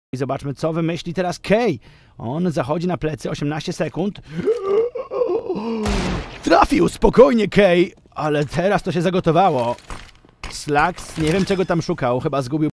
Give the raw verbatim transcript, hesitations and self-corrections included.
I zobaczmy, co wymyśli teraz Kay. On zachodzi na plecy, osiemnaście sekund. Trafił, spokojnie Kay, ale teraz to się zagotowało. Slacks, nie wiem czego tam szukał, chyba zgubił